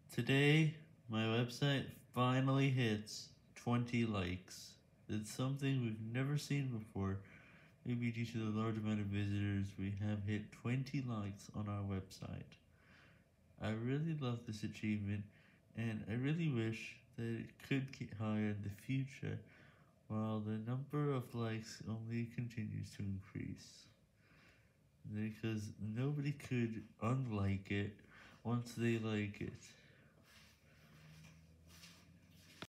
Today, my website finally hits 20 likes. It's something we've never seen before. Maybe due to the large amount of visitors, we have hit 20 likes on our website. I really love this achievement, and I really wish that it could get higher in the future, while the number of likes only continues to increase. Because nobody could unlike it once they like it.